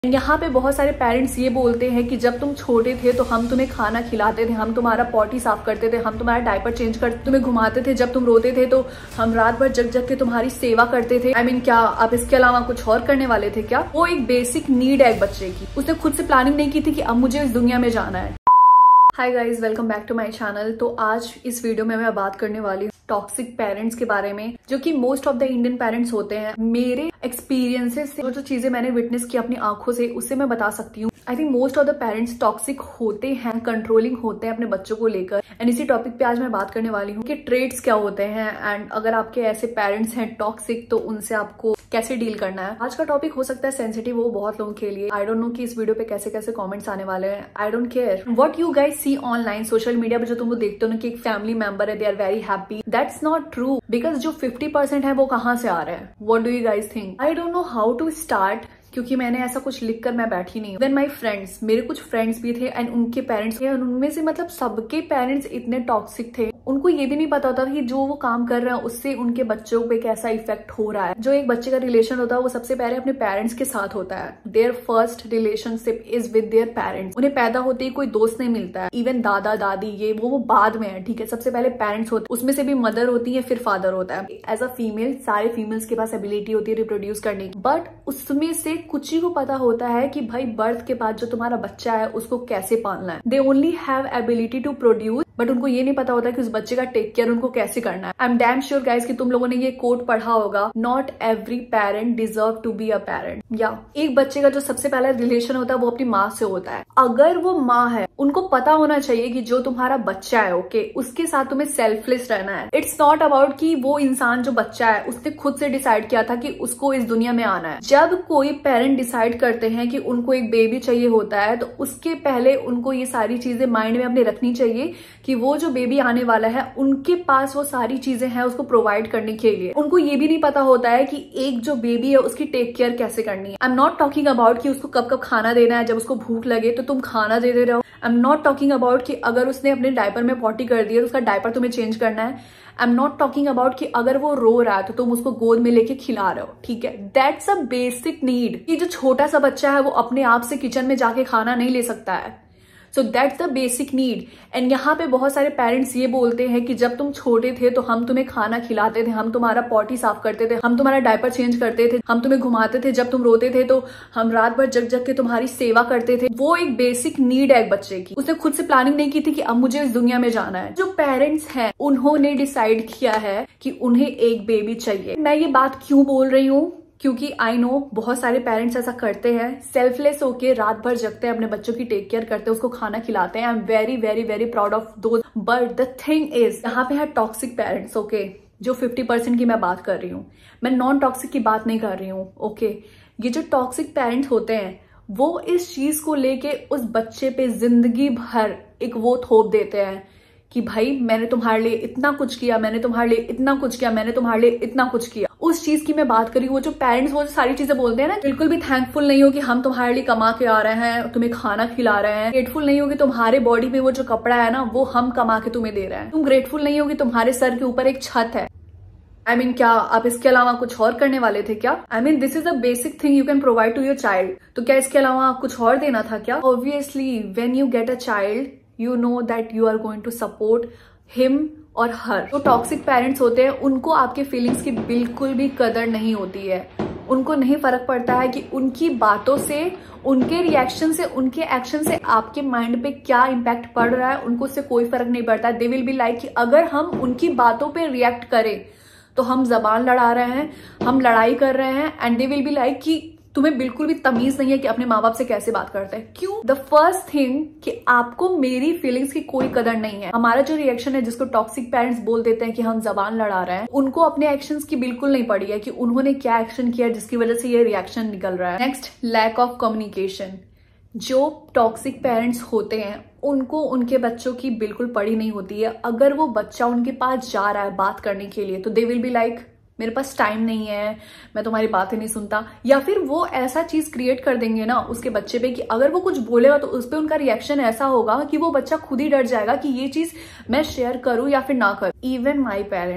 यहाँ पे बहुत सारे पेरेंट्स ये बोलते हैं कि जब तुम छोटे थे तो हम तुम्हें खाना खिलाते थे, हम तुम्हारा पॉटी साफ करते थे, हम तुम्हारा डायपर चेंज करते, तुम्हें घुमाते थे, जब तुम रोते थे तो हम रात भर जग जग के तुम्हारी सेवा करते थे। I mean, क्या आप इसके अलावा कुछ और करने वाले थे क्या? वो एक बेसिक नीड है एक बच्चे की। उसने खुद से प्लानिंग नहीं की थी कि अब मुझे इस दुनिया में जाना है। Hi guys, welcome back to my channel. तो आज इस वीडियो में मैं बात करने वाली हूँ टॉक्सिक पेरेंट्स के बारे में, जो कि most of the Indian parents होते हैं। मेरे एक्सपीरियंसेस से जो चीजें मैंने विटनेस की अपनी आंखों से, उससे मैं बता सकती हूँ। I think most of the parents toxic होते हैं, कंट्रोलिंग होते हैं अपने बच्चों को लेकर। एंड इसी टॉपिक पे आज मैं बात करने वाली हूँ कि ट्रेट्स क्या होते हैं एंड अगर आपके ऐसे पेरेंट्स हैं टॉक्सिक तो उनसे आपको कैसे डील करना है। आज का टॉपिक हो सकता है सेंसिटिव हो बहुत लोगों के लिए। आई डोंट नो कि इस वीडियो पे कैसे कैसे कमेंट्स आने वाले हैं। I don't care what you guys see online social media पे, जो तुम देखते हो ना कि एक फैमिली मेंबर है, they are very happy. That's not true, because जो 50% है वो कहाँ से आ रहे हैं? What do you guys think? I don't know how to start, क्योंकि मैंने ऐसा कुछ लिखकर मैं बैठी नहीं हूँ। देन माई फ्रेंड्स, मेरे कुछ फ्रेंड्स भी थे एंड उनके पेरेंट्स थे, उनमें से मतलब सबके पेरेंट्स इतने टॉक्सिक थे। उनको ये भी नहीं पता होता कि जो वो काम कर रहे हैं उससे उनके बच्चों पे कैसा इफेक्ट हो रहा है। जो एक बच्चे का रिलेशन होता है वो सबसे पहले अपने पेरेंट्स के साथ होता है। Their first relationship is with their parents. उन्हें पैदा होते ही कोई दोस्त नहीं मिलता है, इवन दादा दादी ये वो बाद में है, ठीक है। सबसे पहले पेरेंट्स होते हैं, उसमें से भी मदर होती है, फिर फादर होता है। एज अ फीमेल सारे फीमेल्स के पास एबिलिटी होती है रिप्रोड्यूस करने की, बट उसमें से कुछ ही को पता होता है कि भाई बर्थ के बाद जो तुम्हारा बच्चा है उसको कैसे पालना है। They only have ability to produce, but उनको ये नहीं पता होता कि उस बच्चे का टेक केयर उनको कैसे करना है। I am damn sure guys कि तुम लोगों ने ये कोट पढ़ा होगा, not every parent deserve to be a parent. या एक बच्चे का जो सबसे पहला रिलेशन होता है वो अपनी माँ से होता है। अगर वो माँ है, उनको पता होना चाहिए कि जो तुम्हारा बच्चा है, ओके, उसके साथ तुम्हें सेल्फलेस रहना है। इट्स नॉट अबाउट कि वो इंसान जो बच्चा है उसने खुद से डिसाइड किया था कि उसको इस दुनिया में आना है। जब कोई पेरेंट डिसाइड करते हैं कि उनको एक बेबी चाहिए होता है तो उसके पहले उनको ये सारी चीजें माइंड में अपने रखनी चाहिए कि वो जो बेबी आने वाला है उनके पास वो सारी चीजें हैं उसको प्रोवाइड करने के लिए। उनको ये भी नहीं पता होता है कि एक जो बेबी है उसकी टेक केयर कैसे करनी है। I am not talking about कि उसको कब कब खाना देना है, जब उसको भूख लगे तो तुम खाना दे रहे हो। I am not talking about कि अगर उसने अपने डायपर में पॉटी कर दी है तो उसका डायपर तुम्हें चेंज करना है। I am not talking about कि अगर वो रो रहा है तो तुम उसको गोद में लेके खिला रहे हो, ठीक है। That's a basic need. कि जो छोटा सा बच्चा है वो अपने आप से किचन में जाके खाना नहीं ले सकता है। So that's the basic need. And यहाँ पे बहुत सारे पेरेंट्स ये बोलते हैं कि जब तुम छोटे थे तो हम तुम्हें खाना खिलाते थे, हम तुम्हारा पॉटी साफ करते थे, हम तुम्हारा डायपर चेंज करते थे, हम तुम्हें घुमाते थे, जब तुम रोते थे तो हम रात भर जग जग के तुम्हारी सेवा करते थे। वो एक बेसिक नीड है एक बच्चे की। उसने खुद से प्लानिंग नहीं की थी कि अब मुझे इस दुनिया में जाना है। जो पेरेंट्स हैं उन्होंने डिसाइड किया है कि उन्हें एक बेबी चाहिए। मैं ये बात क्यों बोल रही हूँ? क्योंकि आई नो बहुत सारे पेरेंट्स ऐसा करते हैं, सेल्फलेस होके रात भर जगते हैं, अपने बच्चों की टेक केयर करते हैं, उसको खाना खिलाते हैं। I am very very very proud of those. But the thing is, यहाँ पे है टॉक्सिक पेरेंट्स, ओके, जो 50% की मैं बात कर रही हूँ। मैं नॉन टॉक्सिक की बात नहीं कर रही हूँ, ओके। ये जो टॉक्सिक पेरेंट्स होते हैं वो इस चीज को लेके उस बच्चे पे जिंदगी भर एक वो थोप देते हैं कि भाई मैंने तुम्हारे लिए इतना कुछ किया, मैंने तुम्हारे लिए इतना कुछ किया, मैंने तुम्हारे लिए इतना कुछ किया। उस चीज की मैं बात करी। वो जो पेरेंट्स वो जो सारी चीजें बोलते हैं ना, बिल्कुल भी थैंकफुल नहीं हो कि हम तुम्हारे लिए कमा के आ रहे हैं, तुम्हें खाना खिला रहे हैं। ग्रेटफुल नहीं हो कि तुम्हारे बॉडी पे वो जो कपड़ा है ना वो हम कमा के तुम्हें दे रहे हैं। तुम ग्रेटफुल नहीं हो कि तुम्हारे सर के ऊपर एक छत है। आई मीन, क्या आप इसके अलावा कुछ और करने वाले थे क्या? I mean, this is a basic thing you can provide to your child. तो क्या इसके अलावा कुछ और देना था क्या? Obviously when you get a child you know that you are going to support him or her। जो टॉक्सिक पेरेंट्स होते हैं उनको आपके फीलिंग्स की बिल्कुल भी कदर नहीं होती है। उनको नहीं फर्क पड़ता है कि उनकी बातों से, उनके रिएक्शन से, उनके एक्शन से आपके माइंड पे क्या इम्पैक्ट पड़ रहा है। उनको उससे कोई फर्क नहीं पड़ता। दे विल बी लाइक कि अगर हम उनकी बातों पे रिएक्ट करें तो हम जबान लड़ा रहे हैं, हम लड़ाई कर रहे हैं। And they will be like कि तुम्हें बिल्कुल भी तमीज नहीं है कि अपने माँ बाप से कैसे बात करते हैं। क्यों? द फर्स्ट थिंग कि आपको मेरी फीलिंग्स की कोई कदर नहीं है। हमारा जो रिएक्शन है, जिसको टॉक्सिक पेरेंट्स बोल देते हैं कि हम जबान लड़ा रहे हैं, उनको अपने एक्शंस की बिल्कुल नहीं पड़ी है कि उन्होंने क्या एक्शन किया जिसकी वजह से ये रिएक्शन निकल रहा है। Next, lack of communication. जो टॉक्सिक पेरेंट्स होते हैं उनको उनके बच्चों की बिल्कुल पड़ी नहीं होती है। अगर वो बच्चा उनके पास जा रहा है बात करने के लिए तो दे विल बी लाइक मेरे पास टाइम नहीं है, मैं तुम्हारी बातें नहीं सुनता। या फिर वो ऐसा चीज क्रिएट कर देंगे ना उसके बच्चे पे कि अगर वो कुछ बोलेगा तो उस पर उनका रिएक्शन ऐसा होगा कि वो बच्चा खुद ही डर जाएगा कि ये चीज मैं शेयर करूं या फिर ना करूं। इवन माई पेरेंट्स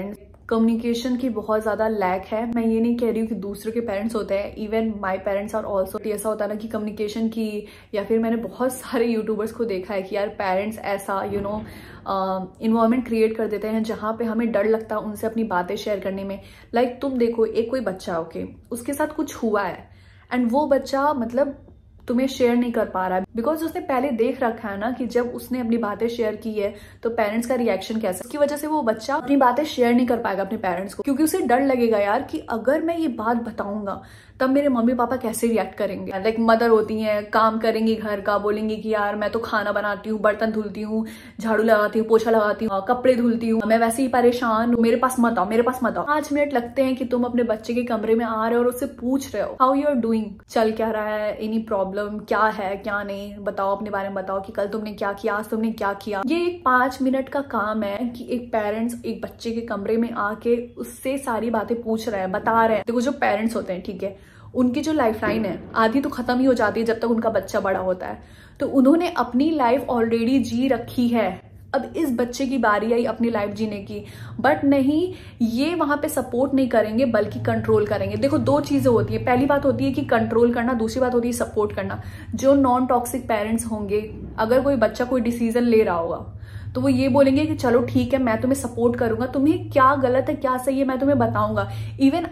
कम्युनिकेशन की बहुत ज़्यादा लैक है। मैं ये नहीं कह रही हूँ कि दूसरों के पेरेंट्स होते हैं, even my parents are also. ऐसा होता है ना कि कम्युनिकेशन की, या फिर मैंने बहुत सारे यूट्यूबर्स को देखा है कि यार पेरेंट्स ऐसा इन्वायरमेंट क्रिएट कर देते हैं जहाँ पे हमें डर लगता है उनसे अपनी बातें शेयर करने में। लाइक तुम देखो, एक कोई बच्चा ओके, उसके साथ कुछ हुआ है एंड वो बच्चा मतलब तुम्हें शेयर नहीं कर पा रहा है बिकॉज उसने पहले देख रखा है ना कि जब उसने अपनी बातें शेयर की है तो पेरेंट्स का रिएक्शन कैसा है। उसकी वजह से वो बच्चा अपनी बातें शेयर नहीं कर पाएगा अपने पेरेंट्स को, क्योंकि उसे डर लगेगा यार कि अगर मैं ये बात बताऊंगा तब मेरे मम्मी पापा कैसे रिएक्ट करेंगे। लाइक मदर होती हैं, काम करेंगी घर का, बोलेंगी कि यार मैं तो खाना बनाती हूँ, बर्तन धुलती हूँ, झाड़ू लगाती हूँ, पोछा लगाती हूँ, कपड़े धुलती हूँ, मैं वैसे ही परेशान हूँ, मेरे पास मत आओ, मेरे पास मत आओ। 5 मिनट लगते हैं कि तुम अपने बच्चे के कमरे में आ रहे हो और उससे पूछ रहे हो हाउ यू आर डूइंग, चल क्या रहा है, एनी प्रॉब्लम, क्या है क्या नहीं, बताओ अपने बारे में बताओ कि कल तुमने क्या किया, आज तुमने क्या किया। ये एक 5 मिनट का काम है कि एक पेरेंट्स एक बच्चे के कमरे में आके उससे सारी बातें पूछ रहे हैं, बता रहे हैं। देखो जो पेरेंट्स होते हैं ठीक है, उनकी जो लाइफ लाइन है आधी तो खत्म ही हो जाती है जब तक उनका बच्चा बड़ा होता है। तो उन्होंने अपनी लाइफ ऑलरेडी जी रखी है, अब इस बच्चे की बारी आई अपनी लाइफ जीने की। बट नहीं, ये वहां पे सपोर्ट नहीं करेंगे बल्कि कंट्रोल करेंगे। देखो 2 चीजें होती है, पहली बात होती है कि कंट्रोल करना, दूसरी बात होती है सपोर्ट करना। जो नॉन टॉक्सिक पेरेंट्स होंगे, अगर कोई बच्चा कोई डिसीजन ले रहा होगा तो वो ये बोलेंगे कि चलो ठीक है, मैं तुम्हें सपोर्ट करूंगा, तुम्हें क्या गलत है क्या सही है मैं तुम्हें बताऊंगा। इवन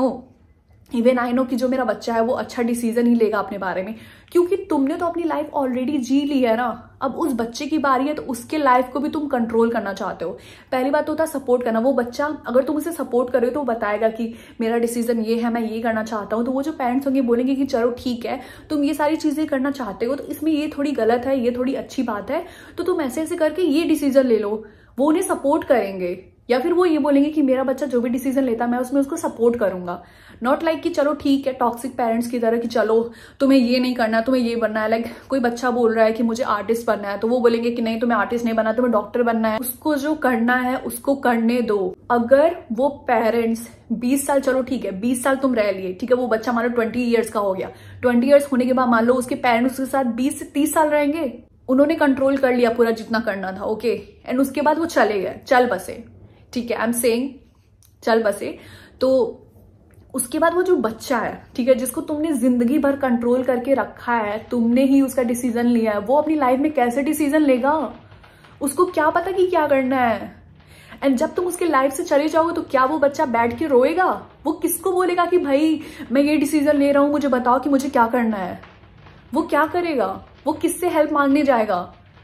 आई नो कि जो मेरा बच्चा है वो अच्छा डिसीजन ही लेगा अपने बारे में, क्योंकि तुमने तो अपनी लाइफ ऑलरेडी जी ली है ना। अब उस बच्चे की बारी है तो उसके लाइफ को भी तुम कंट्रोल करना चाहते हो। पहली बात तो होता है सपोर्ट करना। वो बच्चा अगर तुम उसे सपोर्ट करो तो वो बताएगा कि मेरा डिसीजन ये है, मैं ये करना चाहता हूँ। तो वो जो पेरेंट्स होंगे बोलेंगे कि चलो ठीक है, तुम ये सारी चीजें करना चाहते हो तो इसमें ये थोड़ी गलत है, ये थोड़ी अच्छी बात है, तो तुम ऐसे ऐसे करके ये डिसीजन ले लो। वो उन्हें सपोर्ट करेंगे। या फिर वो ये बोलेंगे कि मेरा बच्चा जो भी डिसीजन लेता है मैं उसमें उसको सपोर्ट करूंगा। नॉट लाइक कि चलो ठीक है टॉक्सिक पेरेंट्स की तरह कि चलो तुम्हें ये नहीं करना, तुम्हें ये बनना है। लाइक कोई बच्चा बोल रहा है कि मुझे आर्टिस्ट बनना है तो वो बोलेंगे कि नहीं तुम्हें आर्टिस्ट नहीं बनना, तुम्हें डॉक्टर बनना है। उसको जो करना है उसको करने दो। अगर वो पेरेंट्स 20 साल, चलो ठीक है 20 साल तुम रह लिए, ठीक है वो बच्चा मान लो 20 ईयर्स का हो गया, 20 ईयर्स होने के बाद मान लो उसके पेरेंट्स उसके साथ 20 से 30 साल रहेंगे, उन्होंने कंट्रोल कर लिया पूरा जितना करना था ओके, एंड उसके बाद वो चले गए, चल बसे, ठीक है आई एम सेइंग चल बसे। तो उसके बाद वो जो बच्चा है ठीक है, जिसको तुमने जिंदगी भर कंट्रोल करके रखा है, तुमने ही उसका डिसीजन लिया है, वो अपनी लाइफ में कैसे डिसीजन लेगा? उसको क्या पता कि क्या करना है? एंड जब तुम उसके लाइफ से चले जाओगे तो क्या वो बच्चा बैठ के रोएगा? वो किसको बोलेगा कि भाई मैं ये डिसीजन ले रहा हूं, मुझे बताओ कि मुझे क्या करना है? वो क्या करेगा? वो किससे हेल्प मांगने जाएगा?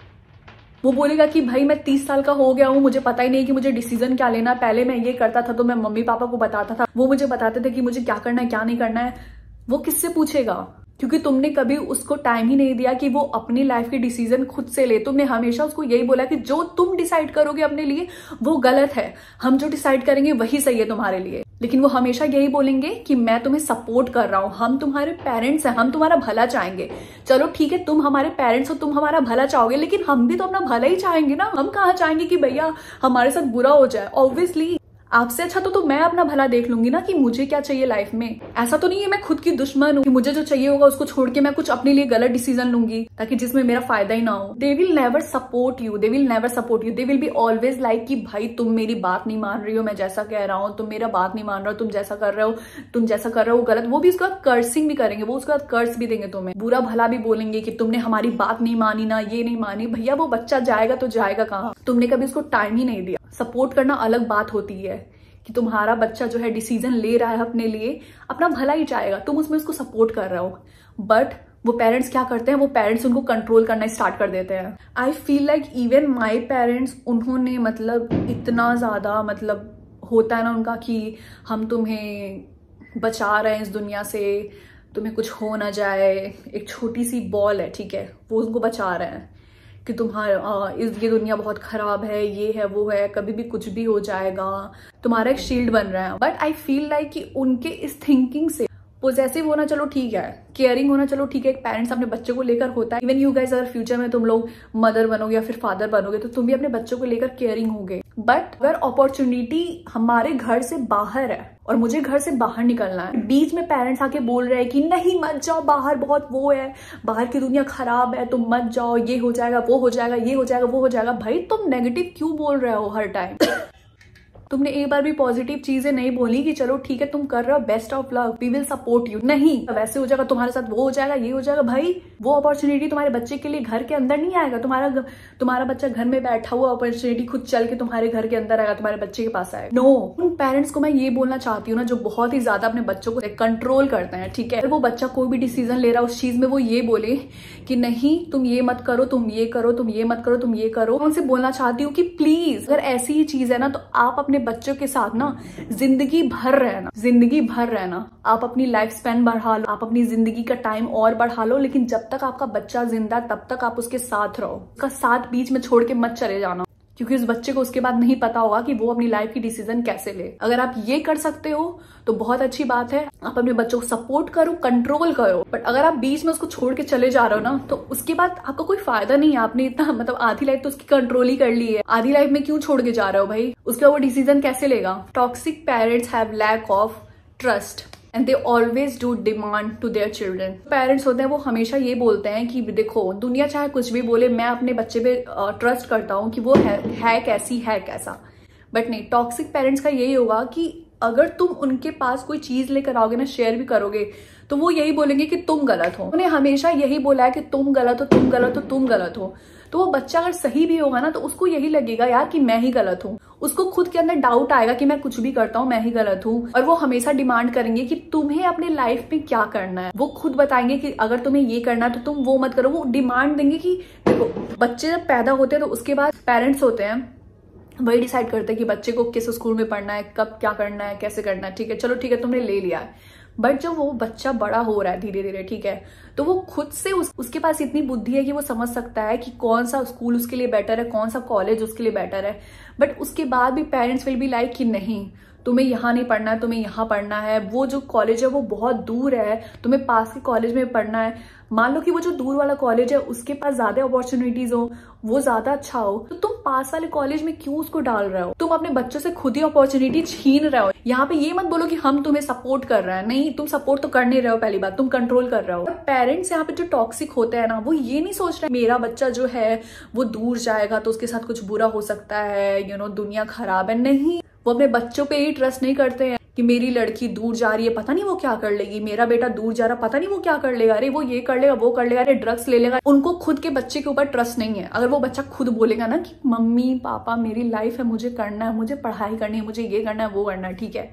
वो बोलेगा कि भाई मैं 30 साल का हो गया हूँ, मुझे पता ही नहीं कि मुझे डिसीजन क्या लेना है, पहले मैं ये करता था तो मैं मम्मी पापा को बताता था, वो मुझे बताते थे कि मुझे क्या करना है क्या नहीं करना है। वो किससे पूछेगा? क्योंकि तुमने कभी उसको टाइम ही नहीं दिया कि वो अपनी लाइफ के डिसीजन खुद से ले। तुमने हमेशा उसको यही बोला कि जो तुम डिसाइड करोगे अपने लिए वो गलत है, हम जो डिसाइड करेंगे वही सही है तुम्हारे लिए। लेकिन वो हमेशा यही बोलेंगे कि मैं तुम्हें सपोर्ट कर रहा हूं, हम तुम्हारे पेरेंट्स हैं, हम तुम्हारा भला चाहेंगे। चलो ठीक है तुम हमारे पेरेंट्स हो, तुम हमारा भला चाहोगे, लेकिन हम भी तो अपना भला ही चाहेंगे ना। हम कहाँ चाहेंगे कि भैया हमारे साथ बुरा हो जाए? ऑब्वियसली आपसे अच्छा तो मैं अपना भला देख लूंगी ना कि मुझे क्या चाहिए लाइफ में। ऐसा तो नहीं है मैं खुद की दुश्मन हूँ कि मुझे जो चाहिए होगा उसको छोड़ के मैं कुछ अपने लिए गलत डिसीजन लूंगी ताकि जिसमें मेरा फायदा ही ना हो। They will never support you, they will never support you, they will be always like कि भाई तुम मेरी बात नहीं मान रही हो, मैं जैसा कह रहा हूँ तुम मेरा बात नहीं मान रहे हो, तुम जैसा कर रहे हो गलत। वो भी उसके बाद कर्सिंग भी करेंगे, वो उसके बाद कर्स भी देंगे, तुम्हें बुरा भला भी बोलेंगे कि तुमने हमारी बात नहीं मानी ना, ये नहीं मानी। भैया वो बच्चा जाएगा तो जाएगा कहाँ? तुमने कभी उसको टाइम ही नहीं दिया। सपोर्ट करना अलग बात होती है कि तुम्हारा बच्चा जो है डिसीजन ले रहा है अपने लिए, अपना भला ही चाहेगा, तुम उसमें उसको सपोर्ट कर रहे हो। बट वो पेरेंट्स क्या करते हैं? वो पेरेंट्स उनको कंट्रोल करना स्टार्ट कर देते हैं। I feel like even my parents, उन्होंने मतलब इतना ज्यादा मतलब होता है ना उनका कि हम तुम्हें बचा रहे हैं इस दुनिया से, तुम्हें कुछ हो ना जाए। एक छोटी सी बॉल है ठीक है, वो उनको बचा रहे हैं कि तुम्हारा ये दुनिया बहुत खराब है, ये है वो है, कभी भी कुछ भी हो जाएगा, तुम्हारा एक शील्ड बन रहा है। बट आई फील लाइक कि उनके इस थिंकिंग से पॉजिटिव होना चलो ठीक है, केयरिंग होना चलो ठीक है, एक पेरेंट्स अपने बच्चे को लेकर होता है। इवन यू गाइस अगर फ्यूचर में तुम लोग मदर बनोगे या फिर फादर बनोगे तो तुम भी अपने बच्चों को लेकर केयरिंग होगे। बट अगर अपॉर्चुनिटी हमारे घर से बाहर है और मुझे घर से बाहर निकलना है, बीच में पेरेंट्स आके बोल रहे हैं कि नहीं मत जाओ बाहर, बहुत वो है, बाहर की दुनिया खराब है, तुम मत जाओ, ये हो जाएगा वो हो जाएगा, ये हो जाएगा वो हो जाएगा। भाई तुम नेगेटिव क्यों बोल रहे हो हर टाइम? तुमने एक बार भी पॉजिटिव चीजें नहीं बोली कि चलो ठीक है तुम कर रहे हो, best of luck, we will support you. नहीं, वैसे हो जाएगा तुम्हारे साथ, वो हो जाएगा, ये हो जाएगा। भाई वो अपॉर्चुनिटी तुम्हारे बच्चे के लिए घर के अंदर नहीं आएगा। तुम्हारा बच्चा घर में बैठा हुआ अपॉर्चुनिटी खुद चल के तुम्हारे घर के अंदर आएगा, तुम्हारे बच्चे के पास आएगा। नो, उन पेरेंट्स को मैं ये बोलना चाहती हूँ ना, जो बहुत ही ज्यादा अपने बच्चों को कंट्रोल करते हैं, ठीक है, अगर वो बच्चा कोई भी डिसीजन ले रहा है उस चीज में वो ये बोले कि नहीं तुम ये मत करो, तुम ये करो, तुम ये मत करो, तुम ये करो। मैं उनसे बोलना चाहती हूँ कि प्लीज अगर ऐसी ही चीज है ना तो आप अपने बच्चों के साथ ना जिंदगी भर रहना, आप अपनी लाइफ स्पैन बढ़ा लो, आप अपनी जिंदगी का टाइम और बढ़ा लो, लेकिन जब तक आपका बच्चा जिंदा तब तक आप उसके साथ रहो। उसका साथ बीच में छोड़ के मत चले जाना, क्योंकि उस बच्चे को उसके बाद नहीं पता होगा कि वो अपनी लाइफ की डिसीजन कैसे ले। अगर आप ये कर सकते हो तो बहुत अच्छी बात है, आप अपने बच्चों को सपोर्ट करो, कंट्रोल करो। बट अगर आप बीच में उसको छोड़ के चले जा रहे हो ना तो उसके बाद आपका कोई फायदा नहीं है। आपने इतना मतलब आधी लाइफ तो उसकी कंट्रोल ही कर ली है, आधी लाइफ में क्यों छोड़ के जा रहे हो भाई? उसका वो डिसीजन कैसे लेगा? Toxic parents have lack of trust and they always do demand to their children. Parents होते हैं वो हमेशा ये बोलते हैं कि देखो दुनिया चाहे कुछ भी बोले, मैं अपने बच्चे पे ट्रस्ट करता हूँ कि वो है कैसी है कैसा। बट नहीं, टॉक्सिक पेरेंट्स का यही होगा कि अगर तुम उनके पास कोई चीज लेकर आओगे ना, शेयर भी करोगे, तो वो यही बोलेंगे कि तुम गलत हो। उन्हें हमेशा यही बोला है कि तुम गलत हो, तुम गलत हो, तुम गलत हो। तो वो बच्चा अगर सही भी होगा ना तो उसको यही लगेगा यार कि मैं ही गलत हूँ। उसको खुद के अंदर डाउट आएगा कि मैं कुछ भी करता हूँ मैं ही गलत हूँ। और वो हमेशा डिमांड करेंगे कि तुम्हें अपने लाइफ में क्या करना है। वो खुद बताएंगे कि अगर तुम्हें ये करना है तो तुम वो मत करो। वो डिमांड देंगे कि देखो, बच्चे जब पैदा होते हैं तो उसके बाद पेरेंट्स होते हैं वही डिसाइड करते हैं कि बच्चे को किस स्कूल में पढ़ना है, कब क्या करना है, कैसे करना है। ठीक है, चलो ठीक है, तुमने ले लिया है। बट जब वो बच्चा बड़ा हो रहा है धीरे धीरे, ठीक है, तो वो खुद से उसके पास इतनी बुद्धि है कि वो समझ सकता है कि कौन सा स्कूल उसके लिए बेटर है, कौन सा कॉलेज उसके लिए बेटर है। बट उसके बाद भी पेरेंट्स विल बी लाइक कि नहीं, तुम्हें यहाँ नहीं पढ़ना है, तुम्हें यहाँ पढ़ना है। वो जो कॉलेज है वो बहुत दूर है, तुम्हें पास के कॉलेज में पढ़ना है। मान लो कि वो जो दूर वाला कॉलेज है उसके पास ज्यादा अपॉर्चुनिटीज हो, वो ज्यादा अच्छा हो, तो तुम पास वाले कॉलेज में क्यों उसको डाल रहे हो? तुम अपने बच्चों से खुद ही अपॉर्चुनिटी छीन रहे हो। यहाँ पे ये मत बोलो कि हम तुम्हें सपोर्ट कर रहे हैं, नहीं, तुम सपोर्ट तो कर नहीं रहे हो। पहली बात, तुम कंट्रोल कर रहे हो। पेरेंट्स यहाँ पे जो टॉक्सिक होते हैं ना, वो ये नहीं सोच रहे मेरा बच्चा जो है वो दूर जाएगा तो उसके साथ कुछ बुरा हो सकता है, दुनिया खराब है। नहीं, वो अपने बच्चों पे ही ट्रस्ट नहीं करते हैं कि मेरी लड़की दूर जा रही है, पता नहीं वो क्या कर लेगी, मेरा बेटा दूर जा रहा, पता नहीं वो क्या कर लेगा, अरे वो ये कर लेगा, वो कर लेगा, अरे ड्रग्स ले लेगा। उनको खुद के बच्चे के ऊपर ट्रस्ट नहीं है। अगर वो बच्चा खुद बोलेगा ना कि मम्मी पापा मेरी लाइफ है, मुझे करना है, मुझे पढ़ाई करनी है, मुझे ये करना है, वो करना है, ठीक है,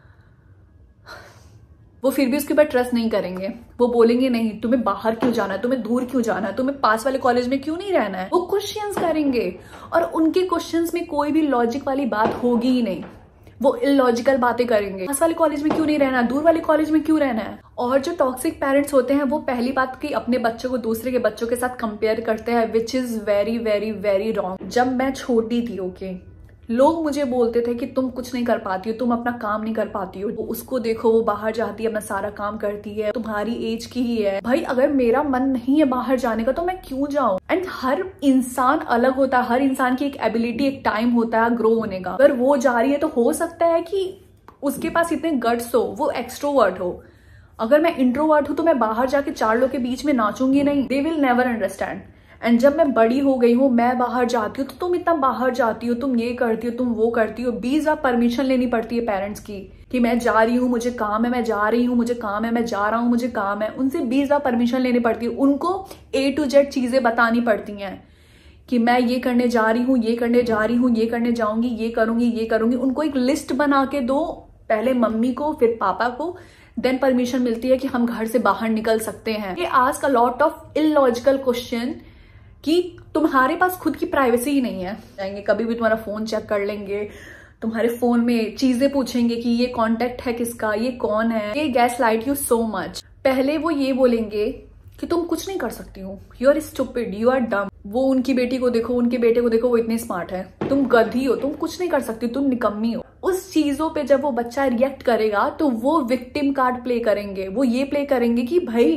वो फिर भी उसके ऊपर ट्रस्ट नहीं करेंगे। वो बोलेंगे नहीं, तुम्हें बाहर क्यों जाना है, तुम्हें दूर क्यों जाना है, तुम्हें पास वाले कॉलेज में क्यों नहीं रहना है। वो क्वेश्चंस करेंगे और उनके क्वेश्चंस में कोई भी लॉजिक वाली बात होगी ही नहीं। वो इलॉजिकल बातें करेंगे, पास वाले कॉलेज में क्यों नहीं रहना, दूर वाले कॉलेज में क्यों रहना है। और जो टॉक्सिक पेरेंट्स होते हैं वो पहली बात कि अपने बच्चों को दूसरे के बच्चों के साथ कंपेयर करते हैं, which is very very very wrong. जब मैं छोटी थी, ओके, लोग मुझे बोलते थे कि तुम कुछ नहीं कर पाती हो, तुम अपना काम नहीं कर पाती हो, उसको देखो वो बाहर जाती है, अपना सारा काम करती है, तुम्हारी एज की ही है। भाई अगर मेरा मन नहीं है बाहर जाने का तो मैं क्यों जाऊं? एंड हर इंसान अलग होता है, हर इंसान की एक एबिलिटी, एक टाइम होता है ग्रो होने का। अगर वो जा रही है तो हो सकता है कि उसके पास इतने गट्स हो, वो एक्सट्रोवर्ट हो। अगर मैं इंट्रोवर्ट हूं तो मैं बाहर जाके 4 लोग के बीच में नाचूंगी नहीं। They will never understand. And जब मैं बड़ी हो गई हूँ, मैं बाहर जाती हूँ तो तुम इतना बाहर जाती हो, तुम ये करती हो, तुम वो करती हो। 20 बार परमिशन लेनी पड़ती है पेरेंट्स की कि मैं जा रही हूँ, मुझे काम है, मैं जा रही हूँ, मुझे काम है, मैं जा रहा हूँ, मुझे काम है। उनसे 20 बार परमिशन लेनी पड़ती है। उनको A to Z चीजें बतानी पड़ती हैं कि मैं ये करने जा रही हूँ, ये करने जा रही हूँ, ये करने जाऊंगी, ये करूंगी, ये करूंगी। उनको एक लिस्ट बना के दो, पहले मम्मी को फिर पापा को, देन परमिशन मिलती है कि हम घर से बाहर निकल सकते हैं। ये ask a lot of illogical question कि तुम्हारे पास खुद की प्राइवेसी ही नहीं है। जाएंगे कभी भी तुम्हारा फोन चेक कर लेंगे, तुम्हारे फोन में चीजें पूछेंगे कि ये कांटेक्ट है किसका, ये कौन है। ये gaslight you so much. पहले वो ये बोलेंगे कि तुम कुछ नहीं कर सकती हो, you are stupid, you are dumb. वो उनकी बेटी को देखो, उनके बेटे को देखो, वो इतने स्मार्ट है, तुम गधी हो, तुम कुछ नहीं कर सकती, तुम निकम्मी हो। उस चीजों पे जब वो बच्चा रिएक्ट करेगा तो वो विक्टिम कार्ड प्ले करेंगे। वो ये प्ले करेंगे कि भाई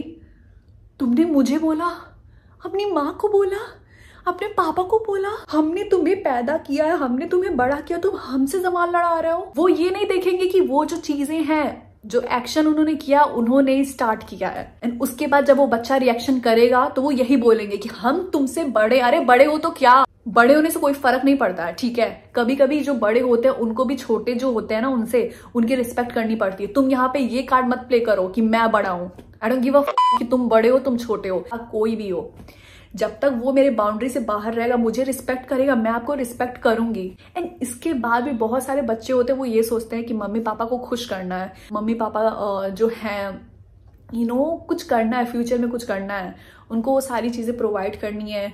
तुमने मुझे बोला, अपनी माँ को बोला, अपने पापा को बोला, हमने तुम्हें पैदा किया है, हमने तुम्हें बड़ा किया, तुम हमसे जबान लड़ा रहे हो। वो ये नहीं देखेंगे कि वो जो चीजें हैं, जो एक्शन उन्होंने किया, उन्होंने स्टार्ट किया है। एंड उसके बाद जब वो बच्चा रिएक्शन करेगा तो वो यही बोलेंगे कि हम तुमसे बड़े। अरे बड़े हो तो क्या, बड़े होने से कोई फर्क नहीं पड़ता है, ठीक है। कभी कभी जो बड़े होते हैं उनको भी छोटे जो होते हैं ना उनसे उनकी रिस्पेक्ट करनी पड़ती है। तुम यहाँ पे ये कार्ड मत प्ले करो कि मैं बड़ा हूं। आई डोंट गिव अ कि तुम बड़े हो तुम छोटे हो, कोई भी हो, जब तक वो मेरे बाउंड्री से बाहर रहेगा, मुझे रिस्पेक्ट करेगा, मैं आपको रिस्पेक्ट करूंगी। एंड इसके बाद भी बहुत सारे बच्चे होते हैं वो ये सोचते हैं कि मम्मी पापा को खुश करना है, मम्मी पापा जो है कुछ करना है, फ्यूचर में कुछ करना है, उनको वो सारी चीजें प्रोवाइड करनी है।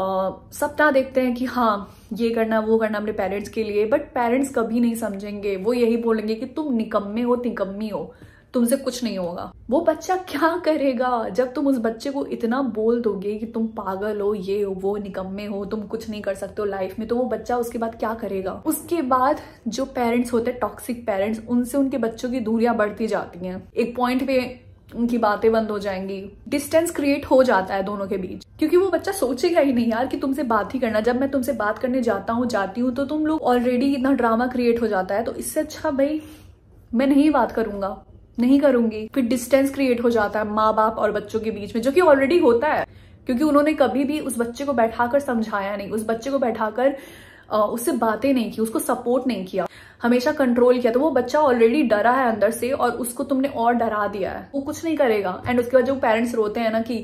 सपना देखते हैं कि हाँ ये करना वो करना अपने पेरेंट्स के लिए, बट पेरेंट्स कभी नहीं समझेंगे। वो यही बोलेंगे कि तुम निकम्मे हो, निकम्मी हो, तुमसे कुछ नहीं होगा। वो बच्चा क्या करेगा जब तुम उस बच्चे को इतना बोल दोगे कि तुम पागल हो, ये हो, वो, निकम्मे हो, तुम कुछ नहीं कर सकते हो लाइफ में, तो वो बच्चा उसके बाद क्या करेगा। उसके बाद जो पेरेंट्स होते हैं टॉक्सिक पेरेंट्स, उनसे उनके बच्चों की दूरियां बढ़ती जाती हैं। एक पॉइंट पे उनकी बातें बंद हो जाएंगी, डिस्टेंस क्रिएट हो जाता है दोनों के बीच, क्योंकि वो बच्चा सोचेगा ही नहीं यार कि तुमसे बात ही करना। जब मैं तुमसे बात करने जाती हूँ तो तुम लोग ऑलरेडी इतना ड्रामा क्रिएट हो जाता है, तो इससे अच्छा भाई मैं नहीं बात करूंगा, नहीं करूंगी। फिर डिस्टेंस क्रिएट हो जाता है माँ बाप और बच्चों के बीच में, जो कि ऑलरेडी होता है, क्योंकि उन्होंने कभी भी उस बच्चे को बैठाकर समझाया नहीं, उस बच्चे को बैठाकर उससे बातें नहीं की, उसको सपोर्ट नहीं किया, हमेशा कंट्रोल किया। तो वो बच्चा ऑलरेडी डरा है अंदर से और उसको तुमने और डरा दिया है, वो कुछ नहीं करेगा। एंड उसके बाद जो पेरेंट्स रोते हैं ना कि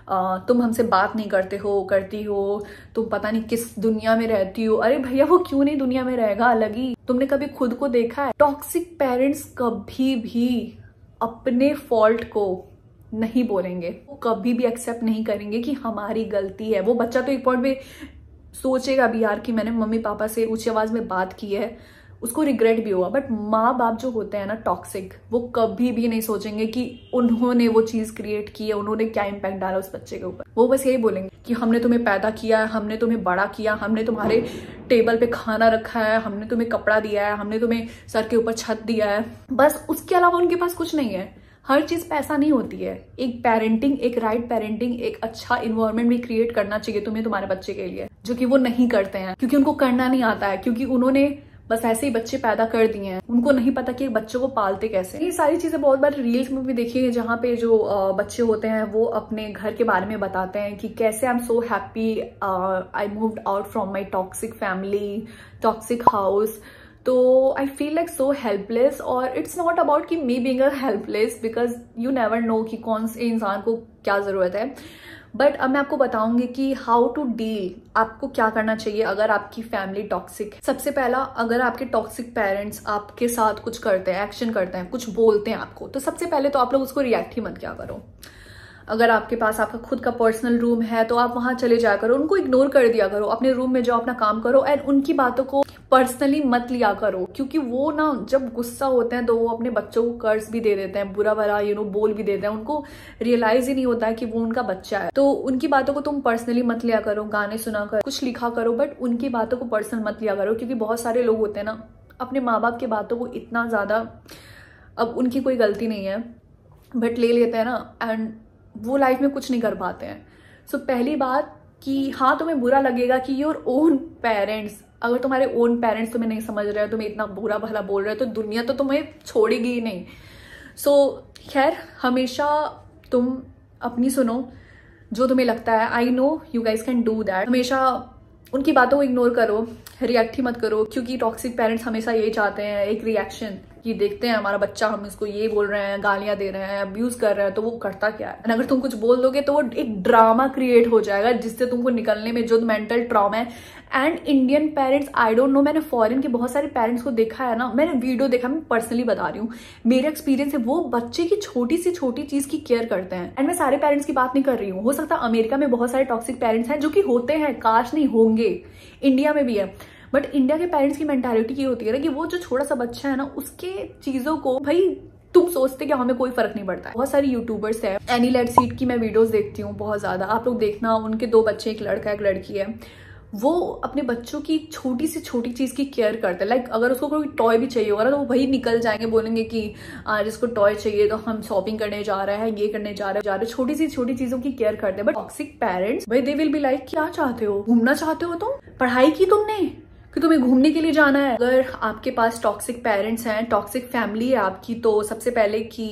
तुम हमसे बात नहीं करते हो, करती हो, तुम पता नहीं किस दुनिया में रहती हो। अरे भैया वो क्यों नहीं दुनिया में रहेगा, अलग ही। तुमने कभी खुद को देखा है? टॉक्सिक पेरेंट्स कभी भी अपने फॉल्ट को नहीं बोलेंगे, वो कभी भी एक्सेप्ट नहीं करेंगे कि हमारी गलती है। वो बच्चा तो एक पॉइंट पे सोचेगा भी यार कि मैंने मम्मी पापा से ऊंची आवाज में बात की है, उसको रिग्रेट भी होगा। बट माँ बाप जो होते हैं ना टॉक्सिक, वो कभी भी नहीं सोचेंगे कि उन्होंने वो चीज क्रिएट की है, उन्होंने क्या इम्पैक्ट डाला उस बच्चे के ऊपर। वो बस यही बोलेंगे कि हमने तुम्हें पैदा किया, हमने तुम्हें बड़ा किया, हमने तुम्हारे टेबल पे खाना रखा है, हमने तुम्हें कपड़ा दिया है, हमने तुम्हें सर के ऊपर छत दिया है, बस। उसके अलावा उनके पास कुछ नहीं है। हर चीज पैसा नहीं होती है। एक पेरेंटिंग, एक राइट पेरेंटिंग, एक अच्छा इन्वायरमेंट भी क्रिएट करना चाहिए तुम्हें तुम्हारे बच्चे के लिए, जो कि वो नहीं करते हैं, क्योंकि उनको करना नहीं आता है, क्योंकि उन्होंने बस ऐसे ही बच्चे पैदा कर दिए हैं। उनको नहीं पता कि बच्चों को पालते कैसे। ये सारी चीजें बहुत बार रील्स में भी देखी है, जहाँ पे जो बच्चे होते हैं वो अपने घर के बारे में बताते हैं कि कैसे I am so happy, I moved out from my toxic family, toxic house. तो I feel like so helpless. और इट्स नॉट अबाउट कि me being a helpless, because you never know कि कौन से इंसान को क्या जरूरत है। बट अब मैं आपको बताऊंगी कि हाउ टू डील, आपको क्या करना चाहिए अगर आपकी फैमिली टॉक्सिक है। सबसे पहला, अगर आपके टॉक्सिक पेरेंट्स आपके साथ कुछ करते हैं, एक्शन करते हैं, कुछ बोलते हैं आपको, तो सबसे पहले तो आप लोग उसको रिएक्ट ही मत क्या करो। अगर आपके पास आपका खुद का पर्सनल रूम है तो आप वहां चले जाया करो, उनको इग्नोर कर दिया करो, अपने रूम में जाओ, अपना काम करो। एंड उनकी बातों को पर्सनली मत लिया करो, क्योंकि वो ना जब गुस्सा होते हैं तो वो अपने बच्चों को कर्ज भी दे देते हैं, बुरा भला बोल भी देते हैं। उनको रियलाइज ही नहीं होता है कि वो उनका बच्चा है। तो उनकी बातों को तुम पर्सनली मत लिया करो, गाने सुना कर, कुछ लिखा करो, बट उनकी बातों को पर्सनल मत लिया करो। क्योंकि बहुत सारे लोग होते हैं ना अपने माँ बाप की बातों को इतना ज्यादा, अब उनकी कोई गलती नहीं है बट ले लेते हैं ना, एंड वो लाइफ में कुछ नहीं कर पाते हैं। सो पहली बात कि हाँ तुम्हें बुरा लगेगा कि योर ओन पेरेंट्स, अगर तुम्हारे ओन पेरेंट्स तुम्हें नहीं समझ रहे हो, तुम्हें इतना बुरा भला बोल रहे हो, तो दुनिया तो तुम्हें छोड़ेगी ही नहीं। सो खैर, हमेशा तुम अपनी सुनो जो तुम्हें लगता है। I know you guys can do that. हमेशा उनकी बातों को इग्नोर करो, रिएक्ट ही मत करो, क्योंकि टॉक्सिक पेरेंट्स हमेशा यही चाहते हैं, एक रिएक्शन, कि देखते हैं हमारा बच्चा, हम इसको ये बोल रहे हैं, गालियां दे रहे हैं, अब्यूज कर रहे हैं, तो वो करता क्या है। अगर तुम कुछ बोल दोगे तो वो एक ड्रामा क्रिएट हो जाएगा, जिससे तुमको निकलने में जो मेंटल ट्रॉमा है। And Indian parents, I don't know, मैंने फॉरेन के बहुत सारे पेरेंट्स को देखा है ना, मैंने वीडियो देखा, मैं पर्सनली बता रही हूँ, मेरा एक्सपीरियंस है, वो बच्चे की छोटी से छोटी चीज की केयर करते हैं। एंड मैं सारे पेरेंट्स की बात नहीं कर रही हूँ, हो सकता है अमेरिका में बहुत सारे टॉक्सिक पेरेंट्स हैं जो कि होते हैं, काश नहीं होंगे, इंडिया में भी है। बट इंडिया के पेरेंट्स की मेंटालिटी ये होती है ना कि वो जो छोटा सा बच्चा है ना, उसके चीजों को, भाई तुम सोचते कि हमें कोई फर्क नहीं पड़ता है। बहुत सारी यूट्यूबर्स है, एनी लेड सीट की मैं वीडियोस देखती हूँ बहुत ज्यादा, आप लोग देखना, उनके 2 बच्चे, एक लड़का एक लड़की है। वो अपने बच्चों की छोटी से छोटी चीज की केयर करते हैं। लाइक अगर उसको कोई टॉय भी चाहिए होगा ना, तो वो वही निकल जाएंगे, बोलेंगे कि आज इसको टॉय चाहिए तो हम शॉपिंग करने जा रहे हैं, ये करने जा रहे हैं, छोटी सी छोटी चीजों की केयर करते हैं। बट टॉक्सिक पेरेंट्स, भाई दे विल बी लाइक, क्या चाहते हो, घूमना चाहते हो, तुम पढ़ाई की तुमने कि तुम्हें घूमने के लिए जाना है। अगर आपके पास टॉक्सिक पेरेंट्स हैं, टॉक्सिक फैमिली है आपकी, तो सबसे पहले कि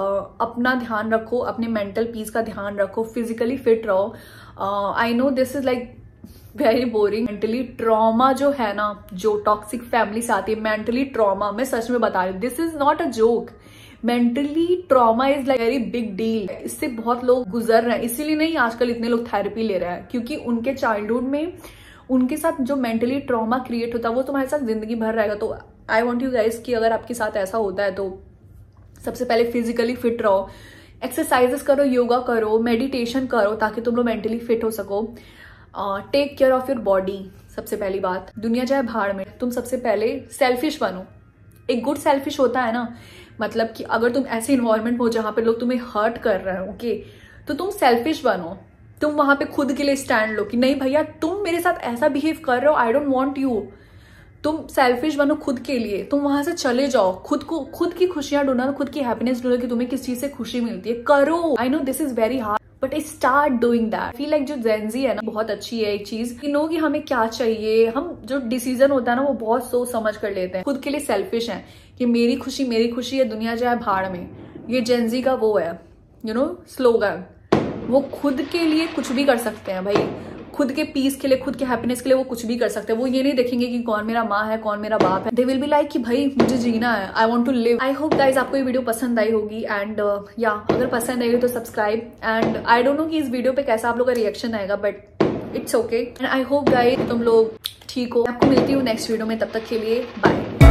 अपना ध्यान रखो, अपने मेंटल पीस का ध्यान रखो, फिजिकली फिट रहो। I know this is like very boring. Mentally trauma जो है ना, जो टॉक्सिक फैमिली से आती है, मेंटली ट्रॉमा, मैं सच में बता रही हूँ, this is not a joke. Mentally trauma is like very big deal. इससे बहुत लोग गुजर रहे हैं, इसीलिए नहीं आजकल इतने लोग थेरेपी ले रहे हैं, क्योंकि उनके चाइल्डहुड में उनके साथ जो मेंटली ट्रॉमा क्रिएट होता है वो तुम्हारे साथ जिंदगी भर रहेगा। तो आई वॉन्ट यू गाइज कि अगर आपके साथ ऐसा होता है तो सबसे पहले फिजिकली फिट रहो, एक्सरसाइजेस करो, योगा करो, मेडिटेशन करो, ताकि तुम लोग मेंटली फिट हो सको। Take care of your body. सबसे पहली बात, दुनिया जाए भाड़ में, तुम सबसे पहले सेल्फिश बनो। एक गुड सेल्फिश होता है ना, मतलब कि अगर तुम ऐसे इन्वायरमेंट हो जहां पे लोग तुम्हें हर्ट कर रहे हो, ओके, तो तुम सेल्फिश बनो। तुम वहां पे खुद के लिए स्टैंड लो कि नहीं भैया तुम मेरे साथ ऐसा बिहेव कर रहे हो, आई डोंट वांट यू। तुम सेल्फिश बनो खुद के लिए, तुम वहां से चले जाओ, खुद की खुशियां ढूंढो, खुद की हैप्पीनेस ढूंढो कि तुम्हें किस चीज से खुशी मिलती है, करो। I know this is very hard but start doing that. Feel like जो जेनजी है ना, बहुत अच्छी है एक चीज कि नो कि हमें क्या चाहिए। हम जो डिसीजन होता है ना वो बहुत सोच समझ कर लेते हैं, खुद के लिए सेल्फिश है कि मेरी खुशी है, दुनिया जाए भाड़ में। ये जेनजी का वो है यू नो स्लोगन। वो खुद के लिए कुछ भी कर सकते हैं भाई, खुद के पीस के लिए, खुद के हैप्पीनेस के लिए वो कुछ भी कर सकते हैं। वो ये नहीं देखेंगे कि कौन मेरा माँ है, कौन मेरा बाप है। दे विल बी लाइक कि भाई मुझे जीना है, I want to live. I hope guys आपको ये वीडियो पसंद आई होगी एंड या अगर पसंद आई हो तो subscribe. And I don't know कि इस वीडियो पे कैसा आप लोग का रिएक्शन आएगा, but it's okay. And I hope guys तुम लोग ठीक हो। आपको मिलती हूँ नेक्स्ट वीडियो में, तब तक के लिए बाय।